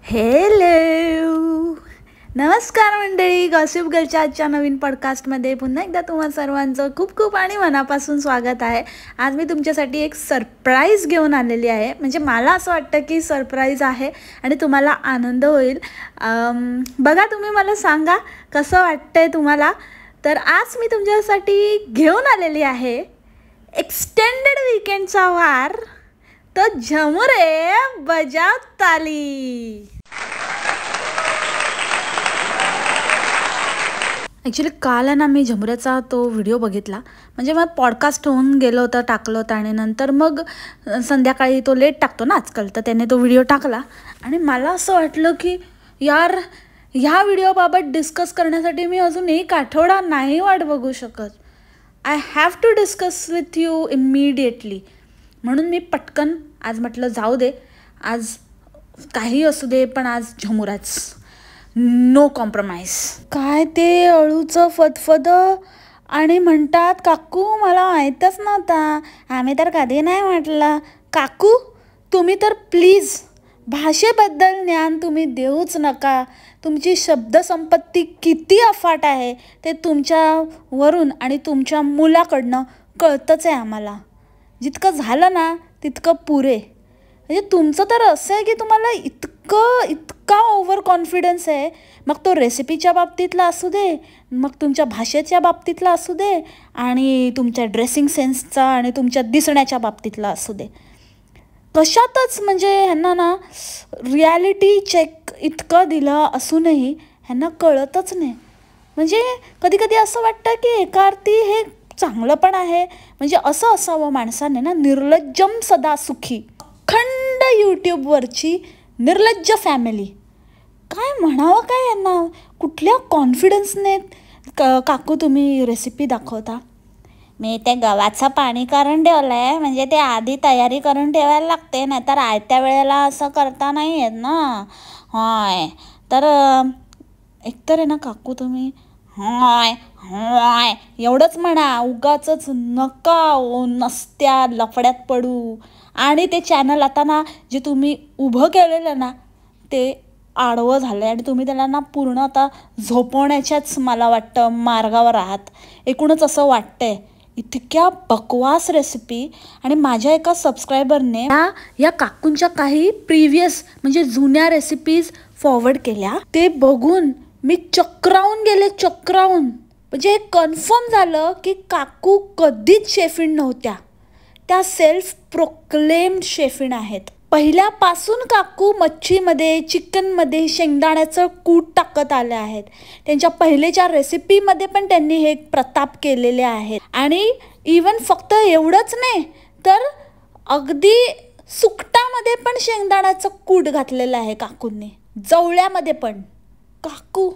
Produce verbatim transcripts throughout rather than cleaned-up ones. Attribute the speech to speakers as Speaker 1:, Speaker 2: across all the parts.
Speaker 1: Hello नमस्कार मंडळी, gossip गर्लच्या आजच्या नवीन पॉडकास्टमध्ये पुन्हा एकदा तुम्हा सर्वांचं खूप खूप आणि मनापासून स्वागत आहे. आज मी तुमच्यासाठी एक सरप्राईज घेऊन आलेली आहे. म्हणजे मला असं वाटतं की सरप्राईज आहे आणि तुम्हाला आनंद होईल. बघा, तुम्ही मला सांगा कसं वाटतंय तुम्हाला. तर आज मी तुमच्यासाठी घेऊन आलेली आहे एक्सटेंडेड वीकेंडचा वार, तो झमुरे बजाव ताली. ॲक्च्युली काल आहे ना, मी झमुऱ्याचा तो व्हिडिओ बघितला. म्हणजे मग पॉडकास्ट होऊन गेलं होतं, टाकलं होतं आणि नंतर मग संध्याकाळी तो लेट टाकतो ना आजकाल, तर त्याने तो व्हिडिओ टाकला आणि मला असं वाटलं की यार, ह्या व्हिडिओबाबत डिस्कस करण्यासाठी मी अजून एक आठवडा नाही वाट बघू शकत. I have to discuss with you immediately. म्हणून मी पटकन आज म्हटलं जाऊ दे, आज काही असू दे पण आज झमुराच, नो कॉम्प्रोमाइज. काय ते अळूचं फदफद आणि म्हणतात काकू मला माहीतच नव्हता, आम्ही तर कधी नाही म्हटलं. काकू तुम्ही तर प्लीज भाषेबद्दल ज्ञान तुम्ही देऊच नका. तुमची शब्दसंपत्ती किती अफाट आहे ते तुमच्यावरून आणि तुमच्या मुलाकडनं कळतंच आहे आम्हाला. जितकं झालं ना तितकं पुरे. म्हणजे तुमचं तर असं आहे की तुम्हाला इतकं इतका ओव्हर कॉन्फिडन्स आहे. मग तो रेसिपीच्या बाबतीतला असू दे, मग तुमच्या भाषेच्या बाबतीतला असू दे, आणि तुमच्या ड्रेसिंग सेन्सचा आणि तुमच्या दिसण्याच्या बाबतीतला असू दे. कशातच म्हणजे ह्यांना ना रिॲलिटी चेक इतकं दिलं असूनही ह्यांना कळतच नाही. म्हणजे कधी कधी असं वाटतं की एका अर्थी हे चांगलं पण आहे. म्हणजे असं असावं माणसाने ना, निर्लज्जम सदा सुखी. अखंड यूट्यूबवरची निर्लज्ज फॅमिली. काय म्हणावं काय यांना. कुठल्या कॉन्फिडन्सने क काकू तुम्ही रेसिपी दाखवता. मी ते गव्हाचं पाणी करून ठेवलं आहे, म्हणजे ते आधी तयारी करून ठेवायला लागते, नाही तर आयत्या वेळेला असं करता नाही येत ना. होय, तर एकतर आहे ना काकू तुम्ही होय होय एवढंच म्हणा, उगाचच नका नसत्या लफड्यात पडू. आणि ते चॅनल आता ना जे तुम्ही उभं केलेलं ना ते आडवं झालं आहे आणि तुम्ही त्याला ना पूर्ण आता झोपवण्याच्याच मला वाटतं मार्गावर आहात. एकूणच असं वाटतंय. इतक्या बकवास रेसिपी. आणि माझ्या एका सबस्क्रायबरने या या काकूंच्या काही प्रिव्हियस म्हणजे जुन्या रेसिपीज फॉरवर्ड केल्या. ते बघून मी चक्रावून गेले, चक्रावून. म्हणजे हे कन्फर्म झालं की काकू कधीच शेफिन नव्हत्या, त्या सेल्फ प्रोक्लेम्ड शेफिन आहेत. पहिल्यापासून काकू मच्छीमध्ये, चिकनमध्ये शेंगदाण्याचं कूट टाकत आले आहेत. त्यांच्या पहिलेच्या रेसिपीमध्ये पण त्यांनी हे प्रताप केलेले आहेत. आणि इवन फक्त एवढंच नाही तर अगदी सुकटामध्ये पण शेंगदाण्याचं कूट घातलेलं आहे काकूंनी, जवळ्यामध्ये पण. काकू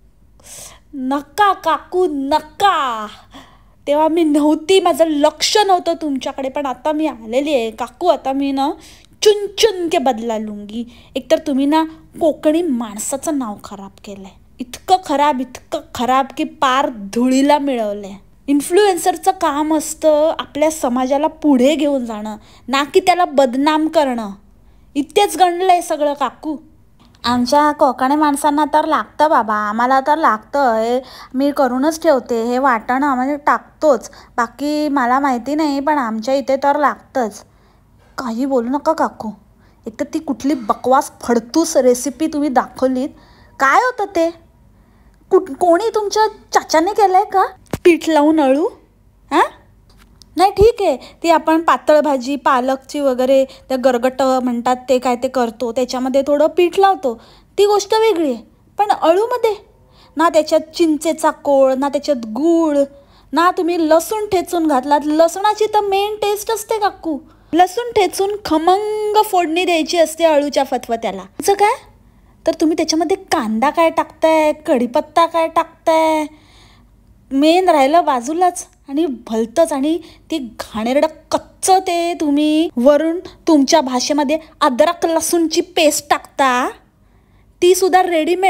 Speaker 1: नका, काकू नका. तेव्हा मी नव्हती, माझं लक्ष नव्हतं तुमच्याकडे, पण आता मी आलेली आहे काकू. आता मी ना चुन चुन के बदला लुंगी. एकतर तुम्ही ना कोकणी माणसाचं नाव खराब केलं आहे. इतकं खराब, इतकं खराब की पार धुळीला मिळवलं आहे. इन्फ्लुएन्सरचं काम असतं आपल्या समाजाला पुढे घेऊन जाणं, ना की त्याला बदनाम करणं. इतकेच गणलं आहे सगळं काकू. आमच्या कोकणी माणसांना तर लागतं बाबा, आम्हाला तर लागतं. हे मी करूनच ठेवते, हे वाटण आम्हाला टाकतोच. बाकी मला माहिती नाही, पण आमच्या इथे तर लागतंच. काही बोलू नका काकू. एक तर ती कुठली बकवास फडतूस रेसिपी तुम्ही दाखवलीत. काय होतं ते? कुठ कोणी तुमच्या चाचाने केलं आहे का पीठ लावून अळू? हां नाही ठीक आहे, ती आपण पातळ भाजी पालकची वगैरे त्या गरगट म्हणतात ते काय ते करतो, त्याच्यामध्ये थोडं पीठ लावतो, ती गोष्ट वेगळी आहे. पण अळूमध्ये ना त्याच्यात चिंचेचा कोळ, ना त्याच्यात गूळ, ना तुम्ही लसूण ठेचून घातलात. लसणाची तर मेन टेस्ट असते काकू. लसूण ठेचून खमंग फोडणी द्यायची असते अळूच्या फतफत्याला. असं काय तर तुम्ही त्याच्यामध्ये कांदा काय टाकताय, कढीपत्ता काय टाकताय, मेन राहिलं बाजूलाच. आणि भलतंच. आणि ती घाणेरडं कच्चं ते तुम्ही वरून तुमच्या भाषेमध्ये अद्रक लसूणची पेस्ट टाकता, ती सुद्धा रेडीमेड.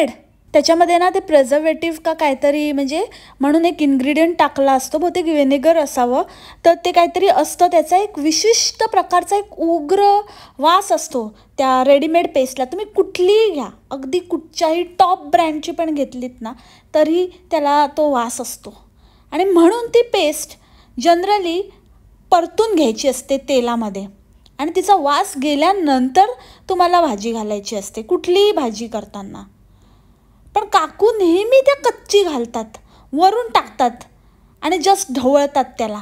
Speaker 1: त्याच्यामध्ये ना ते प्रिझर्वेटिव्ह का काहीतरी म्हणजे म्हणून एक इन्ग्रेडियंट टाकला असतो, बहुतेक व्हिनेगर असावं. तर ते काहीतरी असतं, त्याचा एक विशिष्ट प्रकारचा एक उग्र वास असतो त्या रेडीमेड पेस्टला. तुम्ही कुठलीही घ्या, अगदी कुठच्याही टॉप ब्रँडची पण घेतलीत ना तरी त्याला तो वास असतो. आणि म्हणून ती पेस्ट जनरली परतून घ्यायची असते तेलामध्ये आणि तिचा वास गेल्यानंतर तुम्हाला भाजी घालायची असते, कुठलीही भाजी करताना. पण काकू नेहमी त्या कच्ची घालतात, वरून टाकतात आणि जस्ट ढवळतात त्याला.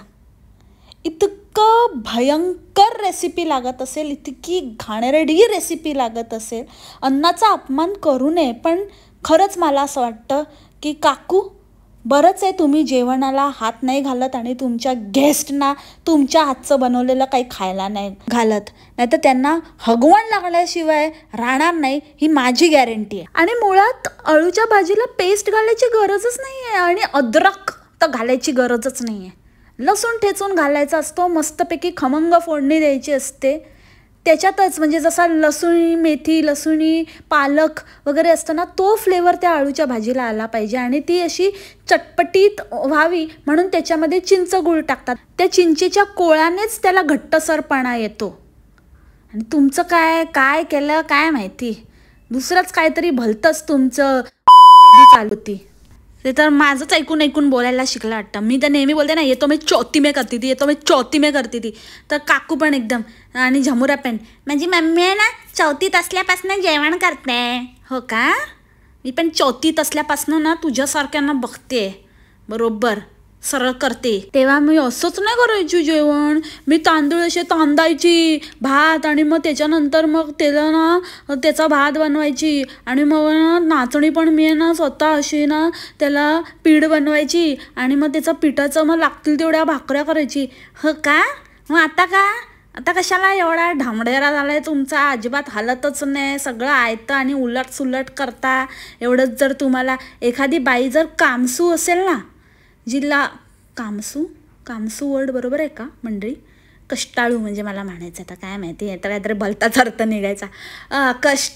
Speaker 1: इतकं भयंकर रेसिपी लागत असेल, इतकी घाणेरडी रेसिपी लागत असेल. अन्नाचा अपमान करू नये, पण खरंच मला असं वाटतं की काकू बरंच आहे तुम्ही जेवणाला हात नाही घालत आणि तुमच्या गेस्टना तुमच्या हातचं बनवलेलं काही खायला नाही घालत, नाही तर त्यांना हगवण लागल्याशिवाय राहणार नाही, ही माझी गॅरंटी आहे. आणि मुळात अळूच्या भाजीला पेस्ट घालायची गरजच नाही आहे आणि अद्रक तर घालायची गरजच नाही आहे. लसूण ठेचून घालायचा असतो, मस्तपैकी खमंग फोडणी द्यायची असते त्याच्यातच. म्हणजे जसा लसूणी मेथी, लसूणी पालक वगैरे असतं ना, तो फ्लेवर त्या अळूच्या भाजीला आला पाहिजे आणि ती अशी चटपटीत व्हावी म्हणून त्याच्यामध्ये चिंच गूळ टाकतात. त्या चिंचेच्या कोळ्यानेच त्याला घट्टसरपणा येतो. आणि तुमचं काय काय केलं काय माहिती, दुसरंच काहीतरी भलतंच तुमचं चालू होती. ते तर माझंच ऐकून ऐकून बोलायला शिकलं वाटतं. मी तर नेहमी बोलते ना, येतो मी चौथी में करती ती, येतो मी चौथी में करती ती. तर काकू पण एकदम आणि झमुरा पण, माझी मम्मी आहे ना चौथीत असल्यापासून जेवण करते. हो का? मी पण चौथीत असल्यापासून ना तुझ्यासारख्यांना बघते, बरोबर सरळ करते. तेव्हा मी असंच नाही करायची जेवण. मी तांदूळ असे तांदायची भात आणि मग त्याच्यानंतर मग त्याला ना त्याचा भात बनवायची आणि मग ना नाचणी पण मी ना स्वतः अशी ना त्याला पीठ बनवायची आणि मग त्याचं पिठाचं मग लागतील तेवढ्या भाकऱ्या करायची. हो का? मग आता का आता कशाला एवढा ढामडेरा झाला आहे तुमचा, अजिबात हालतच नाही, सगळं आयतं आणि उलट सुलट करता. एवढंच जर तुम्हाला एखादी बाई जर कामसू असेल ना, जिल्हा कामसू कामसू वर्ड बरोबर आहे का मंडळी? कष्टाळू म्हणजे मला म्हणायचं, आता काय माहिती आहे तर काहीतरी भलताच अर्थ निघायचा.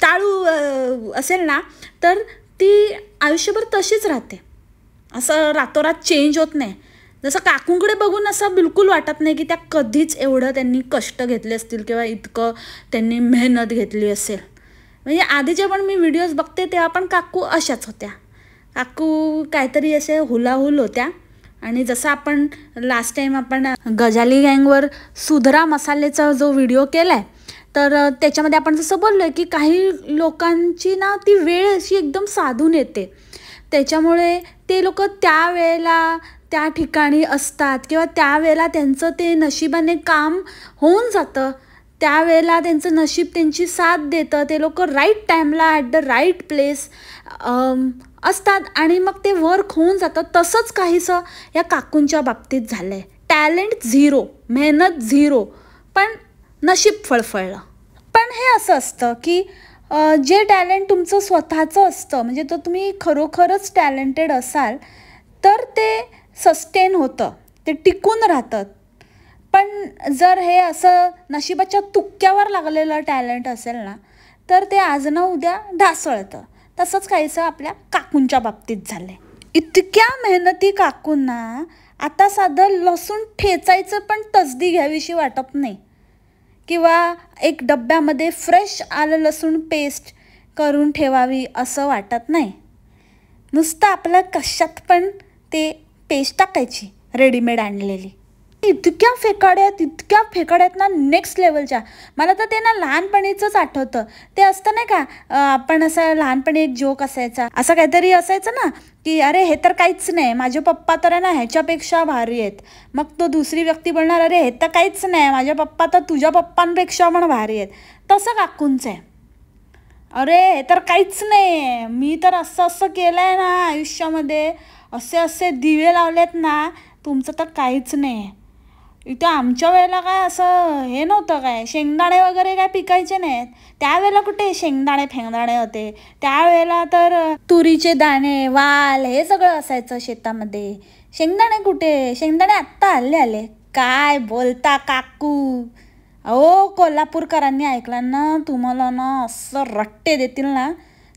Speaker 1: कष्टाळू असेल ना तर ती आयुष्यभर तशीच राहते, असं रातोरात चेंज होत नाही. जसं काकूंकडे बघून असं बिलकुल वाटत नाही की त्या कधीच एवढं त्यांनी कष्ट घेतले असतील किंवा इतकं त्यांनी मेहनत घेतली असेल. म्हणजे आधीचे पण मी व्हिडिओज बघते तेव्हा पण काकू अशाच होत्या. काकू काहीतरी असे हुलाहुल होत्या. आणि जसं आपण लास्ट टाईम आपण गजाली गँगवर सुधरा मसालेचा जो व्हिडिओ केला आहे तर त्याच्यामध्ये आपण जसं बोललो आहे की काही लोकांची ना ती वेळ अशी एकदम साधून येते, त्याच्यामुळे ते लोक त्यावेळेला त्या ठिकाणी असतात किंवा त्यावेळेला त्यांचं ते नशिबाने काम होऊन जातं, त्यावेळेला त्यांचं नशीब त्यांची साथ देतं. ते लोक राईट टाईमला ॲट द राईट प्लेस असतात आणि मग ते वर्क होऊन जातं. तसंच काहीसं या काकूंच्या बाबतीत झालं आहे. टॅलेंट झिरो, मेहनत झिरो, पण नशीब फळफळलं. पण हे असं असतं की जे टॅलेंट तुमचं स्वतःचं असतं, म्हणजे तर तुम्ही खरोखरच टॅलेंटेड असाल तर ते सस्टेन होतं, ते टिकून राहतं. पण जर हे असं नशिबाच्या तुक्क्यावर लागलेलं टॅलेंट असेल ना तर ते आज ना उद्या ढासळतं. तसंच काहीसं आपल्या काकूंच्या बाबतीत झालं आहे. इतक्या मेहनती काकूंना आता साधं लसूण ठेचायचं पण तसदी घ्यावीशी वाटत नाही किंवा एक डब्यामध्ये फ्रेश आलं लसूण पेस्ट करून ठेवावी असं वाटत नाही. नुसतं आपलं कशात पण ते पेस्ट टाकायची रेडीमेड आणलेली. इतक्या फेकाड्यात इतक्या फेकाड्यात ना नेक्स्ट लेवलच्या. मला तर ते ना लहानपणीचंच आठवतं. ते असतं नाही का, आपण असं लहानपणी एक जोक असायचा, असं काहीतरी असायचं ना की अरे हे तर काहीच नाही, माझे पप्पा तर आहे ना ह्याच्यापेक्षा भारी आहेत. मग तो दुसरी व्यक्ती बोलणार अरे हे तर काहीच नाही, माझे पप्पा तर तुझ्या पप्पांपेक्षा पण भारी आहेत. तसं काकूंचं आहे. अरे हे तर काहीच नाही, मी तर असं असं केलं आहे ना आयुष्यामध्ये, असे असे दिवे लावलेत ना, तुमचं तर काहीच नाही. इथे आमच्या वेळेला काय असं हे नव्हतं, काय शेंगदाणे वगैरे काय पिकायचे नाहीत त्यावेळेला. कुठे शेंगदाणे फेंगदाणे होते त्यावेळेला, तर तुरीचे दाणे वाल हे सगळं असायचं शेतामध्ये. शेंगदाणे कुठे, शेंगदाणे आत्ता आले आले. काय बोलता काकू? अहो कोल्हापूरकरांनी ऐकलं ना तुम्हाला ना असं रट्टे देतील ना,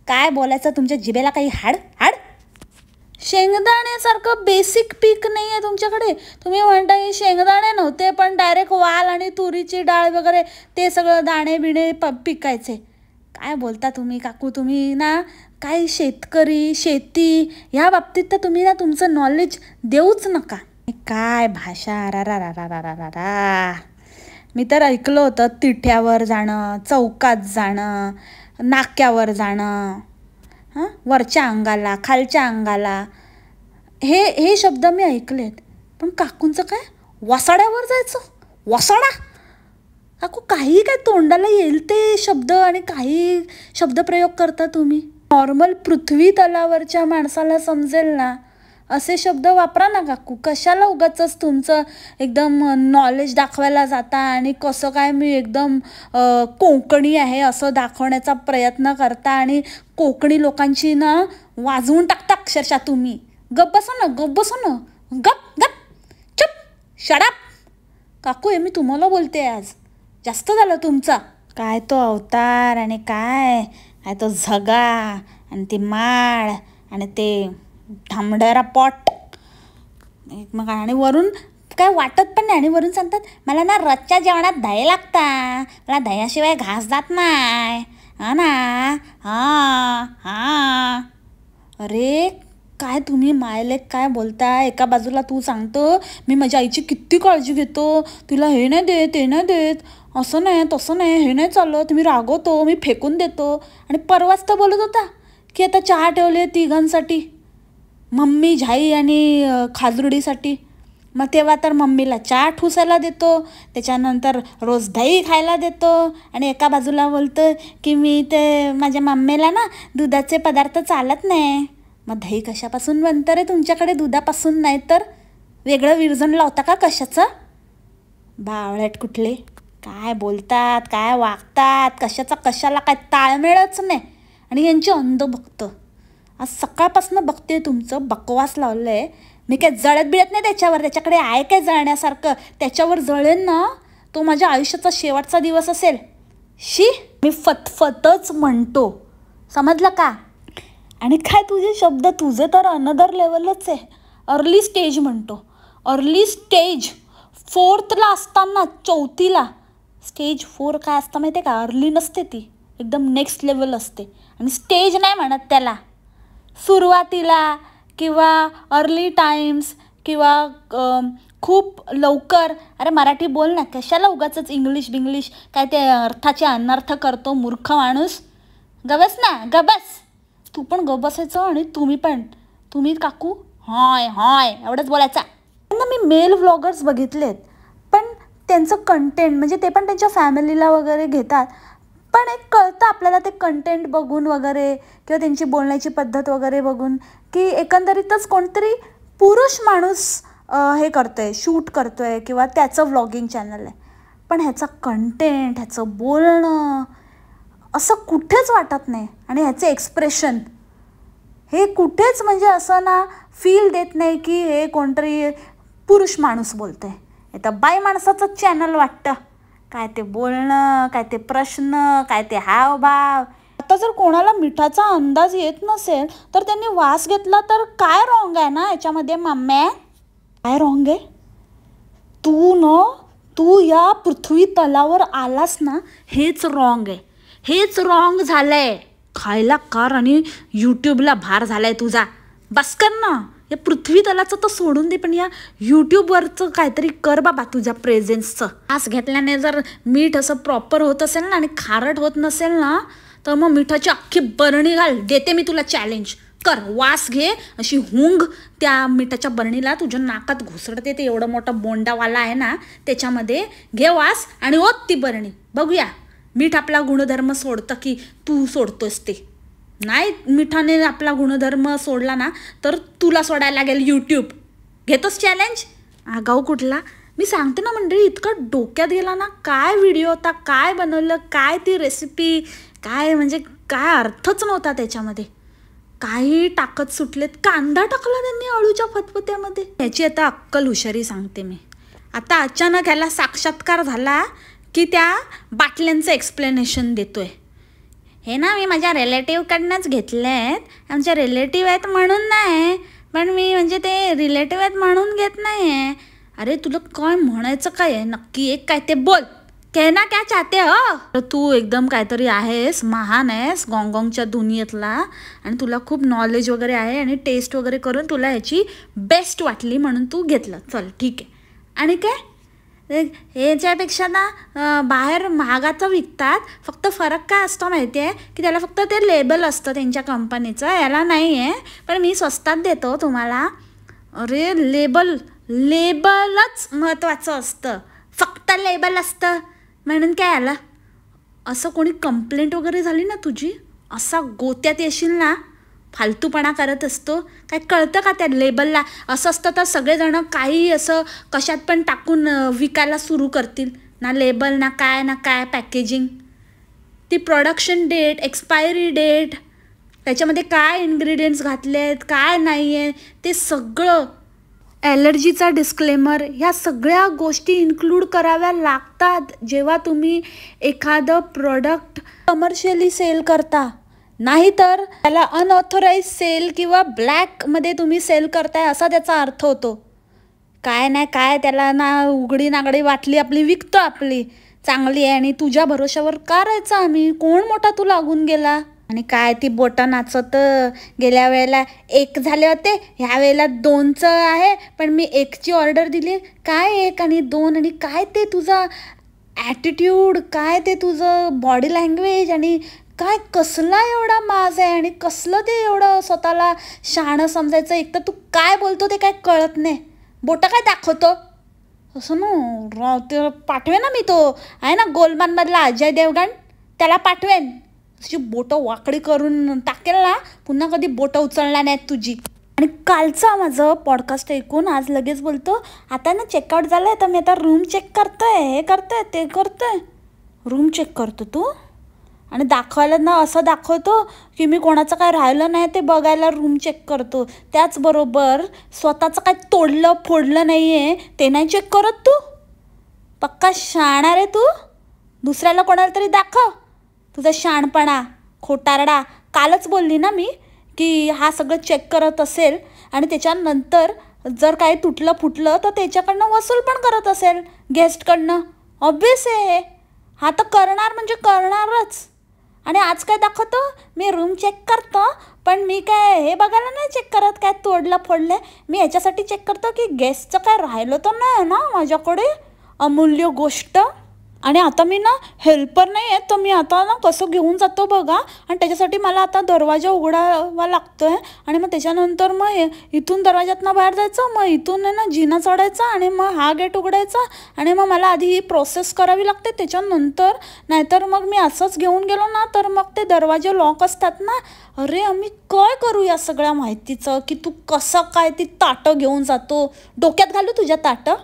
Speaker 1: काय बोलायचं, तुमच्या जिभेला काही हाड हाड? शेंगदाण्यासारखं बेसिक पीक नाही आहे तुमच्याकडे. तुम्ही म्हणता की शेंगदाणे नव्हते पण डायरेक्ट वाल आणि तुरीची डाळ वगैरे ते सगळं दाणे बिणे प पिकायचे. काय बोलता तुम्ही काकू? तुम्ही ना काय शेतकरी शेती ह्या बाबतीत तर तुम्ही ना तुमचं नॉलेज देऊच नका. काय भाषा, रा रा रा रा रा रा रा. मी तर ऐकलं होतं तिठ्यावर जाणं, चौकात जाणं, नाक्यावर जाणं, हां वरच्या अंगाला खालच्या अंगाला, हे हे शब्द मी ऐकलेत. पण काकूंचं काय वसाड्यावर जायचं? वसाडा? काकू काही काय तोंडाला येईल ते शब्द आणि काही शब्दप्रयोग करता तुम्ही. नॉर्मल पृथ्वी तलावरच्या माणसाला समजेल ना असे शब्द वापरा ना काकू. कशाला उगाचच तुमचं एकदम नॉलेज दाखवायला जाता आणि कसं काय मी एकदम कोकणी आहे असं दाखवण्याचा प्रयत्न करता आणि कोकणी लोकांची ना वाजवून टाकता अक्षरशः तुम्ही. गप बसा ना, गप बसा ना, गप गप चुप शडाप. काकू हे मी तुम्हाला बोलते आज, जास्त झालं तुमचा. काय तो अवतार आणि काय काय तो झगा आणि ती माळ आणि ते ढामडरा पॉट मग, आणि वरून काय वाटत पण नाही. आणि वरून सांगतात मला ना रोजच्या जेवणात दही लागता, मला दह्याशिवाय घास जात नाही. हा ना, हां हां. अरे काय तुम्ही मायलेक काय बोलताय? एका बाजूला तू सांगतो मी माझ्या आईची किती काळजी घेतो, तिला हे नाही देत ते नाही देत, असं नाही तसं नाही, हे नाही चालत, मी रागवतो, मी फेकून देतो. आणि परवाच तर बोलत होता की आता चहा ठेवले तिघांसाठी, मम्मी झाई आणि खाजरुडीसाठी. मग तेव्हा तर मम्मीला चहा ठुसायला देतो, त्याच्यानंतर रोज दही खायला देतो. आणि एका बाजूला बोलतो की मी ते माझ्या मम्मीला ना दुधाचे पदार्थ चालत नाही. मग दही कशापासून बनतं रे तुमच्याकडे? दुधापासून नाही तर वेगळं विरजण लावता का कशाचं? बावळट कुठले, काय बोलतात, काय वागतात, कशाचा कशाला काय ताळमेळच नाही. आणि यांची अंधभक्त आज सकाळपासून बघते तुमचं बकवास लावलं आहे. मी काय जळत बिळत नाही त्याच्यावर, त्याच्याकडे आहे काय जळण्यासारखं? त्याच्यावर जळेन ना तो माझ्या आयुष्याचा शेवटचा दिवस असेल. शी, मी फतफतच म्हणतो, समजलं का? आणि काय तुझे शब्द, तुझे तर अनदर लेवलच आहे. अर्ली स्टेज म्हणतो, अर्ली स्टेज. फोर्थला असताना, चौथीला. स्टेज फोर काय असतं माहिती आहे का? अर्ली नसते ती, एकदम नेक्स्ट लेवल असते. आणि स्टेज नाही म्हणत त्याला. सुरुवातीला किंवा अर्ली टाइम्स किंवा खूप लवकर. अरे मराठी बोल ना, कशाला उगाचच इंग्लिश बिंग्लिश काय ते अर्थाचे अनर्थ करतो मूर्ख माणूस. गबस ना, गबस. तू पण गप बसायचं आणि तुम्ही पण. तुम्ही काकू हाय हाय एवढंच बोलायचा. त्यांना मी मेल व्लॉगर्स बघितलेत पण त्यांचं कंटेंट म्हणजे ते पण त्यांच्या फॅमिलीला वगैरे घेतात. पण एक कळतं आपल्याला ते कंटेंट बघून वगैरे किंवा त्यांची बोलण्याची पद्धत वगैरे बघून की एकंदरीतच कोणतरी पुरुष माणूस हे करतो आहे, शूट करतो आहे किंवा त्याचं व्लॉगिंग चॅनल आहे. पण ह्याचा कंटेंट, ह्याचं बोलणं असं कुठेच वाटत नाही. आणि ह्याचे एक्सप्रेशन हे कुठेच म्हणजे असं ना फील देत नाही की हे कोणतरी पुरुष माणूस बोलतं आहे. हे तर बाई माणसाचंच चॅनल वाटतं. काय ते बोलणं, काय ते प्रश्न, काय ते हावभाव. आता जर कोणाला मिठाचा अंदाज येत नसेल तर त्यांनी वास घेतला तर काय रॉंग आहे ना याच्यामध्ये? मम्मी काय रॉंग आहे? तू न तू या पृथ्वी तलावर आलास ना हेच रॉंग आहे, हेच रॉंग झालंय. खायला कार आणि यूट्यूबला भार झालाय तुझा. बस कर ना. या पृथ्वी तलाचं तर सोडून दे, पण या यूट्यूबवरचं काहीतरी कर बाबा तुझ्या प्रेझेन्सचं. वास घेतल्याने जर मीठ असं प्रॉपर होत असेल ना आणि खारट होत नसेल ना तर मग मिठाची अख्खी बरणी घाल. देते मी तुला चॅलेंज. कर, वास घे, अशी हुंग त्या मिठाच्या बरणीला तुझ्या नाकात घुसडते. ते एवढं मोठं बोंडावाला आहे ना त्याच्यामध्ये घे वास आणि ओत ती बरणी. बघूया मीठ आपला गुणधर्म सोडतं की तू सोडतोस ते. नाही मिठाने आपला गुणधर्म सोडला ना तर तुला सोडायला लागेल यूट्यूब. घेतोस चॅलेंज? आगाऊ कुठला. मी सांगते ना मंडळी, इतकं डोक्यात गेला ना. काय व्हिडिओ होता, काय बनवलं, काय ती रेसिपी, काय म्हणजे काय अर्थच नव्हता त्याच्यामध्ये. काही टाकत सुटलेत. कांदा टाकला त्यांनी अळूच्या फतफत्यामध्ये. याची आता अक्कल हुशारी सांगते मी. आता अचानक ह्याला साक्षात्कार झाला की त्या बाटल्यांचं एक्सप्लेनेशन देतोय. हे ना मी माझ्या रिलेटिव्हकडनंच घेतले आहेत. आमच्या रिलेटिव्ह आहेत म्हणून नाही, पण मी म्हणजे ते रिलेटिव्ह आहेत म्हणून घेत नाही आहे. अरे तुला काय म्हणायचं काय आहे नक्की, एक काय ते बोल. कहना क्या चाहते हो? तू एकदम काहीतरी आहेस, महान आहेस गॉंगॉंगच्या दुनियेतला, आणि तुला खूप नॉलेज वगैरे आहे आणि टेस्ट वगैरे करून तुला ह्याची बेस्ट वाटली म्हणून तू घेतलं. चल ठीक आहे. आणि काय ह्याच्यापेक्षा ना बाहेर महागाचं विकतात. फक्त फरक काय असतो माहिती आहे की त्याला फक्त ते लेबल असतं त्यांच्या कंपनीचं, याला नाही आहे. पण मी स्वस्तात देतो तुम्हाला. अरे लेबल लेबलच महत्त्वाचं असतं, फक्त लेबल असतं म्हणून काय आलं. असं कोणी कंप्लेंट वगैरे झाली ना तुझी, असा गोत्यात येशील ना. फालतूपणा करत असतो, काय कळतं का त्या लेबलला. असं असतं तर सगळेजणं काही असं कशात पण टाकून विकायला सुरू करतील ना. लेबल ना काय ना काय पॅकेजिंग, ती प्रोडक्शन डेट, एक्सपायरी डेट, त्याच्यामध्ये काय इन्ग्रेडियंट्स घातले आहेत काय नाही आहे ते सगळं, ॲलर्जीचा डिस्क्लेमर, ह्या सगळ्या गोष्टी इन्क्लूड कराव्या लागतात जेव्हा तुम्ही एखादं प्रोडक्ट कमर्शियली सेल करता. नाहीतर त्याला अनऑथोराईज सेल किंवा ब्लॅकमध्ये तुम्ही सेल करताय असा त्याचा अर्थ होतो. काय नाही काय त्याला ना उघडी नागडी वाटली आपली विकतो, आपली चांगली आहे आणि तुझ्या भरोशावर का राहायचं आम्ही. कोण मोठा तू लागून गेला. आणि काय ती बोटं नाचत. गेल्या वेळेला एक झाले होते, ह्या वेळेला दोनचं आहे, पण मी एकची ऑर्डर दिली. काय एक आणि दोन, आणि काय ते तुझा ॲटिट्यूड, काय ते तुझं बॉडी लँग्वेज, आणि काय कसला एवढा माज आहे आणि कसलं ते एवढं स्वतःला शहाणं समजायचं. एक तर तू काय बोलतो ते काय कळत नाही. बोटं काय दाखवतो असं ना. ते पाठवे ना मी, तो आहे ना गोलमालमधला अजय देवगण, त्याला पाठवेन. अशी बोटं वाकडी करून टाकेल ना, पुन्हा कधी बोटं उचलणार नाहीत तुझी. आणि कालचं माझं पॉडकास्ट ऐकून आज लगेच बोलतो आता ना चेकआउट झालं आहे तर मी आता रूम चेक करतोय, हे करतोय ते करतोय. रूम चेक करतो तू आणि दाखवायला ना असं दाखवतो की मी कोणाचं काय राहिलं नाही ते बघायला रूम चेक करतो. त्याचबरोबर स्वतःचं काय तोडलं फोडलं नाही आहे ते नाही चेक करत तू. पक्का शहाणा रे तू. दुसऱ्याला कोणाला तरी दाखव तुझा शहाणपणा, खोटारडा. कालच बोलली ना मी की हा सगळं चेक करत असेल आणि त्याच्यानंतर जर काही तुटलं फुटलं तर त्याच्याकडनं वसूल पण करत असेल गेस्टकडनं. ऑब्वियस आहे, हा तर करणार म्हणजे करणारच. आणि आज काय दाखवतो मी रूम चेक करतो, पण मी काय हे बघायला नाही चेक करत काय तोडलं फोडलं. मी याच्यासाठी चेक करतो की गेस्टचं काय राहिलं तर नाही ना माझ्याकडे अमूल्य गोष्ट. आणि आता मी ना हेल्पर नाही आहे तर मी आता ना कसं घेऊन जातो बघा. आणि त्याच्यासाठी मला आता दरवाजा उघडावा लागतो आहे. आणि मग त्याच्यानंतर मग हे इथून दरवाजातनं बाहेर जायचं, मग इथून आहे ना जिना चढायचा आणि मग हा गेट उघडायचा. आणि मग मला आधी ही प्रोसेस करावी लागते त्याच्यानंतर. नाहीतर मग मी असंच घेऊन गेलो ना तर मग ते दरवाजे लॉक असतात ना. अरे आम्ही काय करू या सगळ्या माहितीचं की तू कसं काय ती ताटं घेऊन जातो. डोक्यात घालू तुझ्या ताटं.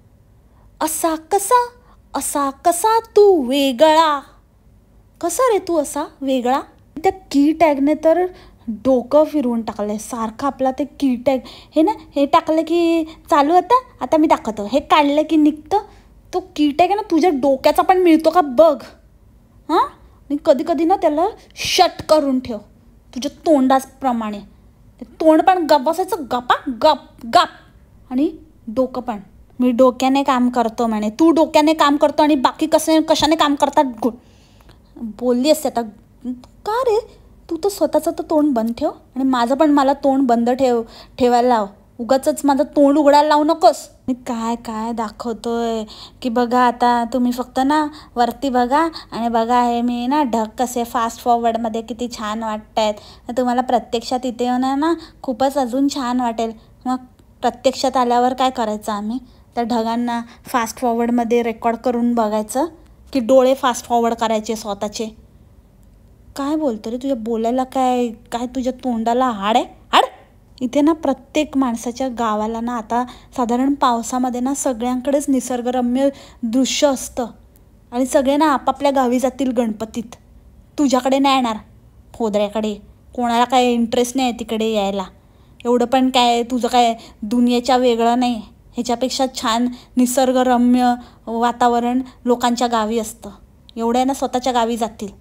Speaker 1: असा कसा असा कसा तू वेगळा. कसा रे तू असा वेगळा. त्या की टॅगने तर डोकं फिरवून टाकलं आहे सारखं. आपला ते की टॅग हे ना, हे टाकलं की चालू होतं. आता मी दाखवतो, हे काढलं की निघतं. तो की टॅग आहे ना तुझ्या डोक्याचा पण मिळतो का बघ. हां, आणि कधी कधी ना त्याला शट करून ठेव तुझ्या तोंडाप्रमाणे. ते तोंड पण गप बसायचं, गपा गप गप. आणि डोकं पण. मी डोक्याने काम करतो म्हणे, तू डोक्याने काम करतो आणि बाकी कसे कशाने काम करतात बोलली असते आता. का रे तू तर स्वतःचं तर तोंड बंद ठेव आणि माझं पण मला तोंड बंद ठेव ठेवायला लाव. उगाचच माझं तोंड उघडायला लावू नकोस. मी काय काय दाखवतोय की बघा आता तुम्ही फक्त ना वरती बघा आणि बघा हे मी ना ढग कसे फास्ट फॉरवर्डमध्ये किती छान वाटत आहेत. तुम्हाला प्रत्यक्षात इथे येऊन ना खूपच अजून छान वाटेल. मग प्रत्यक्षात आल्यावर काय करायचं आम्ही, त्या ढगांना फास्ट फॉरवर्डमध्ये रेकॉर्ड करून बघायचं की डोळे फास्ट फॉरवर्ड करायचे स्वतःचे. काय बोलतो रे, तुझ्या बोलायला काय काय तुझ्या तोंडाला हाड आहे हाड. इथे ना प्रत्येक माणसाच्या गावाला ना आता साधारण पावसामध्ये ना सगळ्यांकडेच निसर्गरम्य दृश्य असतं आणि सगळे ना आपापल्या गावी जातील गणपतीत. तुझ्याकडे नाही येणार खोदऱ्याकडे. कोणाला काय इंटरेस्ट नाही आहे तिकडे यायला. एवढं पण काय तुझं काय दुनियेच्या वेगळं नाही. ह्याच्यापेक्षा छान निसर्गरम्य वातावरण लोकांच्या गावी असतं. एवढं आहे ना स्वतःच्या गावी जातील.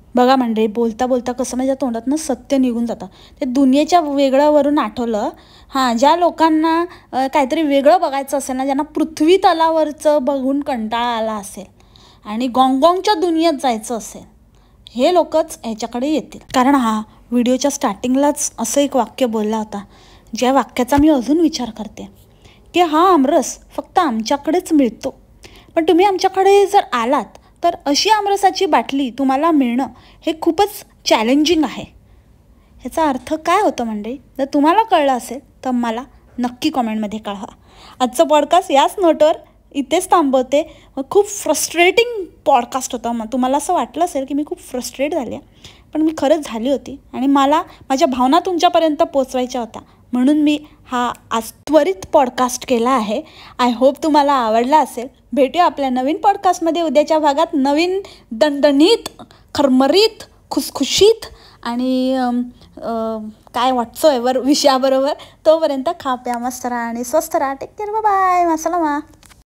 Speaker 1: बघा मंडळी, बोलता बोलता कसं माझ्या तोंडातनं सत्य निघून जातं. ते दुनियेच्या वेगळ्यावरून आठवलं. हां, ज्या लोकांना अ, काहीतरी वेगळं बघायचं असेल ना, ज्यांना पृथ्वी तलावरचं बघून कंटाळा आला असेल आणि गॉंगॉंगच्या दुनियेत जायचं असेल, हे लोकच ह्याच्याकडे येतील. कारण हा व्हिडिओच्या स्टार्टिंगलाच असं एक वाक्य बोलला होता, ज्या वाक्याचा मी अजून विचार करते, की हा आमरस फक्त आमच्याकडेच मिळतो, पण तुम्ही आमच्याकडे जर आलात तर अशी आमरसाची बाटली तुम्हाला मिळणं हे खूपच चॅलेंजिंग आहे. ह्याचा अर्थ काय होतं मंडळी? जर तुम्हाला कळलं असेल तर मला नक्की कॉमेंटमध्ये कळवा. आजचं पॉडकास्ट याच नोटवर इथेच थांबवते. खूप फ्रस्ट्रेटिंग पॉडकास्ट होता. मग तुम्हाला असं वाटलं असेल की मी खूप फ्रस्ट्रेट झाली आहे, पण मी खरंच झाली होती आणि मला माझ्या भावना तुमच्यापर्यंत पोचवायच्या होत्या, म्हणून मी हा आज त्वरित पॉडकास्ट केला आहे. आय होप तुम्हाला आवडला असेल. भेटूया आपल्या नवीन पॉडकास्टमध्ये उद्याच्या भागात, नवीन दणदणीत, खरमरीत, खुसखुशीत आणि काय व्हॉट्सएव्हर विषयाबरोबर. तोपर्यंत खा प्या मस्त राहा आणि स्वस्त राहा. Take care, bye bye, मासलामा.